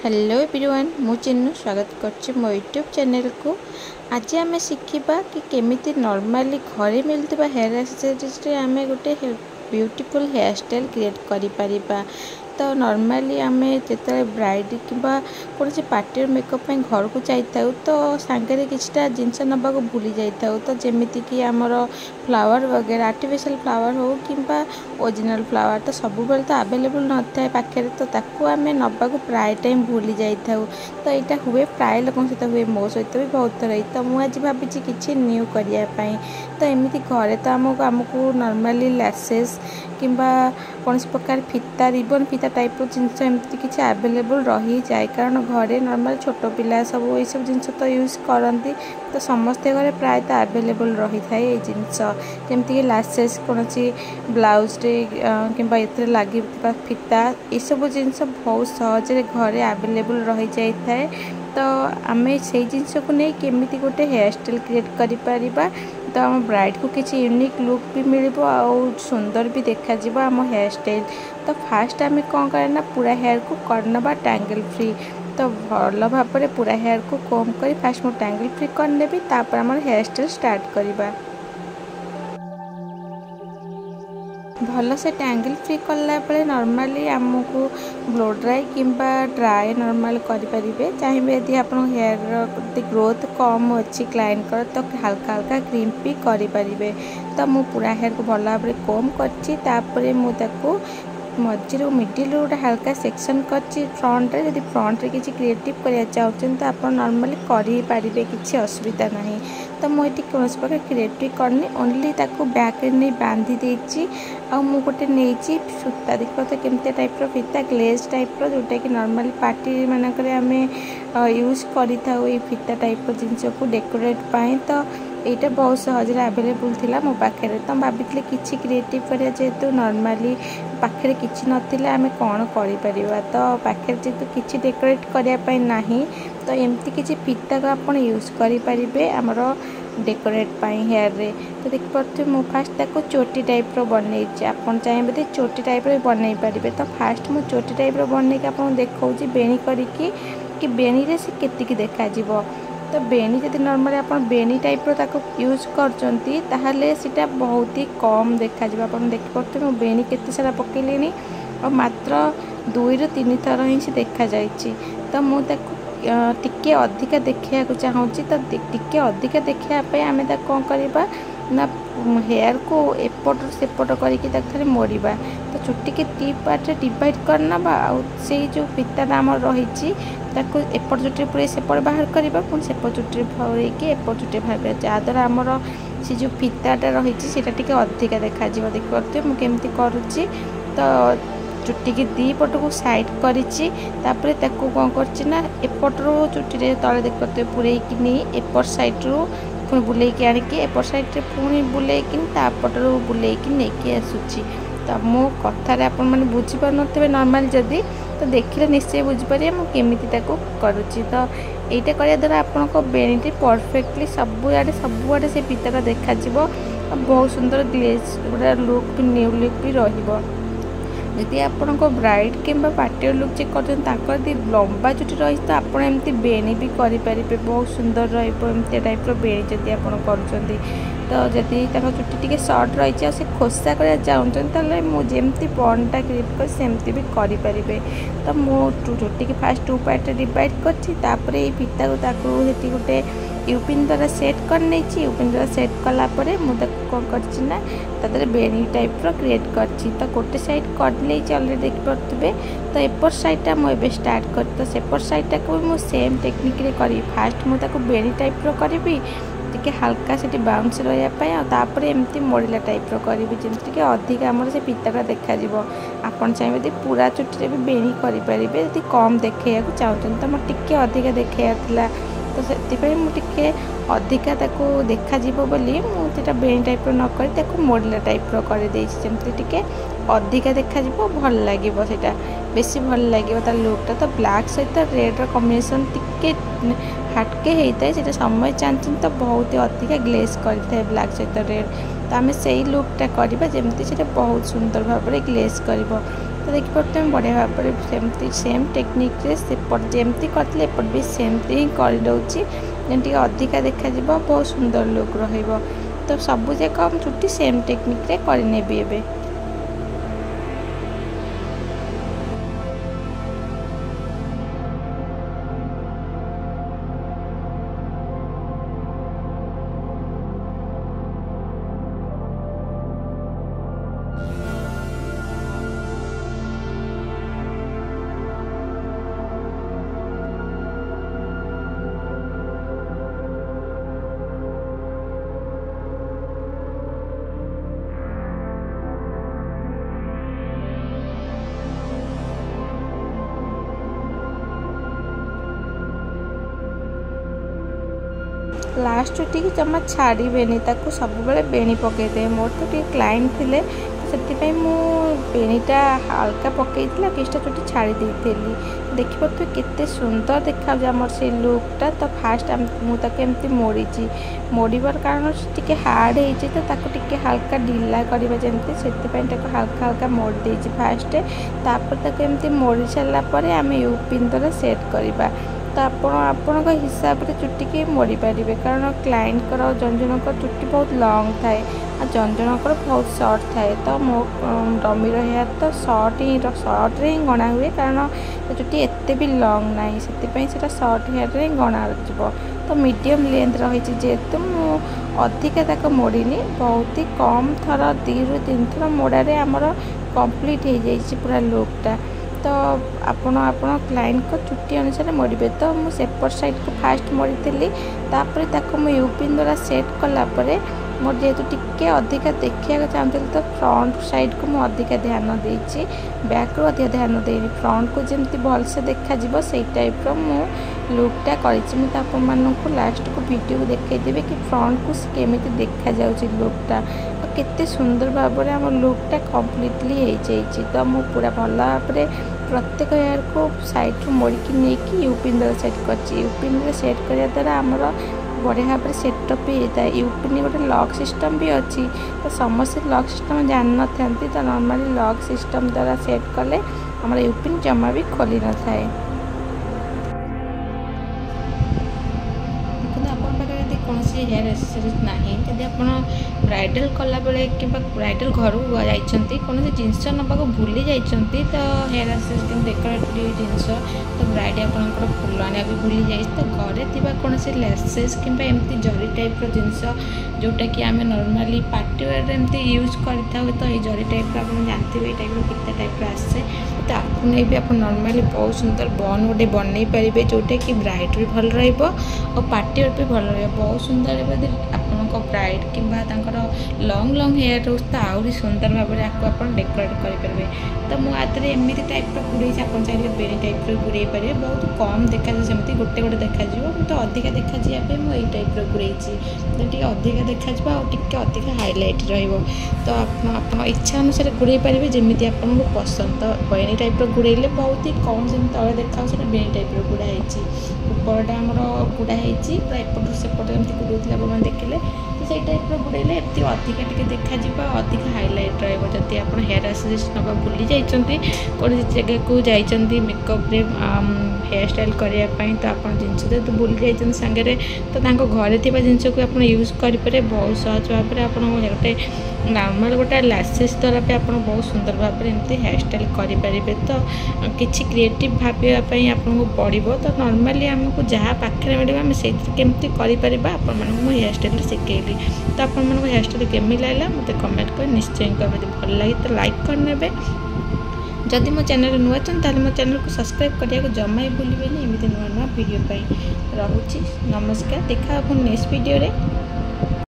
Hello everyone मु चिन्नु स्वागत करछि मो यूट्यूब चैनल को। आज आम शिखा कि केमिति नॉर्मली घरे मिलता हेयर एक्सेसरीज रे आम गोटे ब्यूटीफुल हेयर स्टाइल क्रिएट करि परिबा। तो नॉर्मली आम जिते ब्राइड कि कौन पार्टी मेकअप घर को जाता तो सांगे किछटा जिनस नवा भूली जाता तो जमीक आमर फ्लावर वगैरह आर्टिफिशियल फ्लावर हो कि ओरिजिनल फ्लावर तो सब बेले तो अवेलेबल न था पाखे तो ताकू आम नवा प्राय टाइम भूली जाता तो यहाँ हुए प्राय लोक सहित हुए मो सहित भी बहुत थर तो मुझे भावी किसी न्यू करने तो एमती घरे तो आमको नॉर्मली लैसेस कि कौन प्रकार फीता रिबन फीता टाइप जिनस एमती किसी अवेलेबल रही जाए कारण घरे नॉर्मल छोट पिला सब ये सब जिनस तो यूज करती तो समस्ते घरे प्राय तो अवेलेबल रही था ये जिनस जमीक लैसेस कौन ब्लाउज कि लगे फीता ये सब जिनस बहुत सहज घरे अवेलेबल रही जाए तो आम से जिनस को नहीं केमी गोटे हेयर स्टाइल क्रिएट कर तो आम ब्राइड को किसी यूनिक लुक भी मिल सुंदर भी देखा आम हेयर स्टाइल। तो फास्ट आम कौन करना पूरा हेयर को करना टैंगल फ्री तो भल भाव में पूरा हेयर को कम कर फास्ट मुझे टैंगल फ्री करने तापर आम हेयर स्टाइल स्टार्ट करवा भल से टैंगल फ्री कला बेले नॉर्मली आमको ब्लो ड्राई कि ड्राई नॉर्मल करें चाहिए यदि आप हेयर ग्रोथ कम अच्छी क्लाइंट तो हल्का हल्का क्रीम भी करें तो मु पूरा हेयर को भल भाव में कम कर मुझे मझे मिडिल गोटे हल्का सेक्शन कर फ्रंट रे फ्रंट रे किसी क्रिएटिव करना चाहते तो आप नॉर्मली करें किसी असुविधा नहीं तो मुझे कौन प्रकार क्रिएटिव करनी ओनली बैक नहीं बांधी देती गोटे नहीं सूता देख तो केमती टाइप फीता ग्लेज टाइप जोटा कि नॉर्मली पार्टी मानक आम यूज कर फीता टाइप जिनस को डेकोरेट पाई तो यहाँ बहुत सहज अवेलेबल थिला मो पाखे तो भाभी किसी क्रिएटिव करा जेहेतु नॉर्मली पाखे किसी नथिले आम कौन कर तो पाखे जेहेतु किसी डेकोरेट करने ना तो एमती किसी फीता को आप यूज करें आमर डेकोरेट पाई हेयर रे तो देख पारे मु फास्ट ताको चोटी टाइप बनई आप चाहिए चोटी टाइप बनई पारे तो फास्ट मु चोटी टाइप बनई आपको देखा बेणी कि बेणी रे से केतिकी देखा तो बेणी जब नॉर्मली आप बेणी टाइप यूज कर बहुत ही कम देखा आप देख पारे मु बेणी केते सारा पकईली और मात्र 2 ରୁ 3 थर ही से देखा जाइए तो मुझे टिके अधिका देखा चाहूँगी तो टिके अधिका देखापी आम कौन करवा ना हेयर को एपट सेपट कर मोड़वा तो चुटी के 3 पार्ट डिवाइड करना से जो फीता आम रही एपट चुटी पूरे सेपट बाहर करवा पुणी सेपट चुटी भरके एपट चुटी बाहर जहाँद्वारा आमर से जो फीताटा रही अधिका देखा देख पारे मुझे करुच्ची तो चुटी की 2 पट को साइड करें कौन करना एपट्रु चुटी तले देख पाते पूरे नहीं एपट साइड्रु पुणी बुलेकी आणिकी एपट साइड पुणी बुलेकी तापटू बुलेकी नहीं आसूची तो मो कथार आपण मैंने बुझीपार थे नॉर्मल जदि तो देखिले निश्चय बुझीपारे मुझे करुच्ची तो यहाँ करने द्वारा आपण बेणी परफेक्टली सबुआड़े से फीता देखा बहुत सुंदर ग्लेज गोटे लुक भी न्यू लुक भी रही यदि आपण ब्राइड कि पार्टी लुक चेक कर लंबा चुटी रही तो आप एमती बेणी भी करें बहुत सुंदर रमती टाइप बेणी जदि आप कर तो जदि चुटी टी सर्ट रही से खोसा करना चाहते मुझे बॉन्डटा क्रिएट कर सेमती भी करें तो मुझे चुटी की फास्ट 2 पार्ट डिवाइड कर फीता को गोटे यूपिन द्वारा सेट कर नहीं यूपिन द्वारा सेट कलापर मुझे कौन कर बेणी टाइप क्रिएट कर तो गोटे साइड कर नहीं अलरेडी देख पारे तो एपट साइडटा मुझे स्टार्ट कर तो सेपट साइडटा को भी सेम टेक्निक करी फास्ट मुझे बेणी टाइप करी टे हल्का से बाउंस रही एमती मोड़ला टाइप करी जमीक अधिक आम से फीता देखा आपन चाहिए पूरा चुटी भी बेणी करें यदि कम देखा चाहते तो मैं टे अधिका देखा तो से मुझे अधिका देखा बोली मुझे बेणी टाइप नक मोड़ला टाइप करदे जमी अधिका देखा भल लगे बेसी भल लगे तार लुकटा तो ब्लैक सहित रेड कॉम्बिनेशन टिके हटके होता है समय चाहते तो बहुत ही अधिका ग्लेज करता है ब्लैक सहित रेड तो आम से लुकटा करवा जमी से बहुत सुंदर भाव में ग्लेज कर तो देखिए बढ़िया भाव में सेमती सेम टेक्निक सेपट जमती करते एपट भी सेमती ही करदे जेमती अधिका देखा बहुत सुंदर लुक रहिबो। तो सबू जाक चुट्टी सेम टेक्निक रे करनेबी एबे। लास्ट चुटी की जमा छाड़बेनि सब बेणी पकईदे। मोर तो टे क्लाइंट थे से बेणीटा हल्का पकई किछटा चुटी छाड़ी देखिए केते सुंदर देखा आमर से लुकटा। तो फास्ट मुझे मोड़ी मोड़ार कारण टी हार्ड हो तो हल्का ढिला करवा जमी से हल्का हल्का मोड़ी देती फास्ट तापर मोड़ी सारापर आम यूपिन द्वारा सेट करवा। तो आपण हिसाब से चुटी के मोड़ी पारे कारण क्लाइंट जन जन चुटी बहुत लॉन्ग थाए और जन जन बहुत सर्ट थाए। तो मो डमीर हेयर तो सर्ट रे गणा हुए कारण चुटी एते भी लॉन्ग ना से सर्ट हेयर रे गणा जीव। तो मीडियम लेंथ रही जेहेतु अधिका मोड़नी बहुत ही कम थर 2 ରୁ 3 थर मोड़े आमर कंप्लीट हो जाए पूरा लुकटा। तो आपण क्लाइंट को चुट्टी अनुसार मोड़े। तो मुझे सेपट साइड को फास्ट मोड़ी थी तापर यूपिन द्वारा सेट कलापर मोर जेहेतु टिके अधिका देखा चाहती तो फ्रंट साइड को मुझे अधिका ध्यान देती बैक रू अधिक ध्यान देनी फ्रंट को जमी भलसे देखा से टाइप मु लुकटा कर लास्ट को वीडियो को देखदेवी कि फ्रंट को केमी देखा जाऊँगी लुकटा केते सुंदर भाव में आम लुकटा कम्प्लीटली हो जाए। तो मुझे पूरा भल भाव प्रत्येक हेयर को साइड मोड़िकी नहीं यूपिन द्वारा सेट कर यूपिन सेट करने द्वारा आमर बढ़िया भाव में सेटअप भी होता है। यूपिन गोटे लॉक सिस्टम भी अच्छी तो समस्त लॉक सिस्टम जान ना तो नॉर्मली लॉक सिस्टम द्वारा सेट कले आम यूपिन जमा भी खोली न थाए। कौन हेयर एक्सेसरीज ना जब आप ब्राइडल कला बेले कि ब्राइडल घर को जाती कौन जिनस नवा भूली जाती तो हेयर एक्सेसरीज डेकोरेटिव जिनस तो ब्राइड आपंकर फुल आने भी भूली जाए तो घरे थी कौन से लेसेस कि एमती जरी टाइप जिनस जोटा कि आम नॉर्मली पार्टी वेयर एमती यूज करता तो ये जरी टाइप आप जानते हैं टाइप कितना टाइप आसे तो आपको नहीं भी आप नॉर्मली बहुत सुंदर बन गोटे बनई पारे जोटा कि ब्राइड भी भल और पार्टी वेयर भी भल बहुत सुंदर आपको ब्राइड कि लॉन्ग लॉन्ग हेयर रोज तो आहरी सुंदर भाव में आपको डेकोरेट करेंगे। तो मुझे एमती टाइप गुड़े आप चाहिए बेणी टाइप गुड़े पारे बहुत कम देखा सेमती गोटे गोटे देखा तो अधिका देखा जाए मुझे टाइप गुड़े तो अधिका देखा अधिका हाइलाइट रो आप इच्छा अनुसार गुड़े पारे जमी आपको पसंद। तो बेणी टाइप गुड़े बहुत ही कम जमी तले देखा बेणी टाइप गुड़ाई उपरटा आमर गुड़ाई पूरा एपट सेपट एमती गुड़े आप देखिले तो से टाइप गुड़े एमती अधिका टे देखा अधिका हाइलाइट रही आप हेयर एक्सेसरीज नवा भूली जाइए कौन जगह को जाइए मेकअप हेयर स्टाइल करने तो आप जिनस जो भूली जाइए सांगे तो घरे थी जिनस को आप यूज करेंगे बहुत सहज भाव में आप गोटे नॉर्मल गोटे लैसेस द्वारा भी आप बहुत सुंदर भाव में एमती हेयर स्टाइल करेंगे। तो किसी क्रिएटिव भावाई आपको पड़ो तो नॉर्मली आमको जहाँ पाखे मिले आम से केमती करें आपण हेयर स्टाइल शिखेली। तो आपण हेयर स्टाइल केमी लगा मत कमेंट कर निश्चय कह भल लगे तो लाइक करने जदि मो चैनल नुआ चाहते मो चैनल को सब्सक्राइब करने को जमा ही भूलें एमती नुआ नुआ वीडियो रोचे। नमस्कार देखा नेक्स्ट वीडियो रे।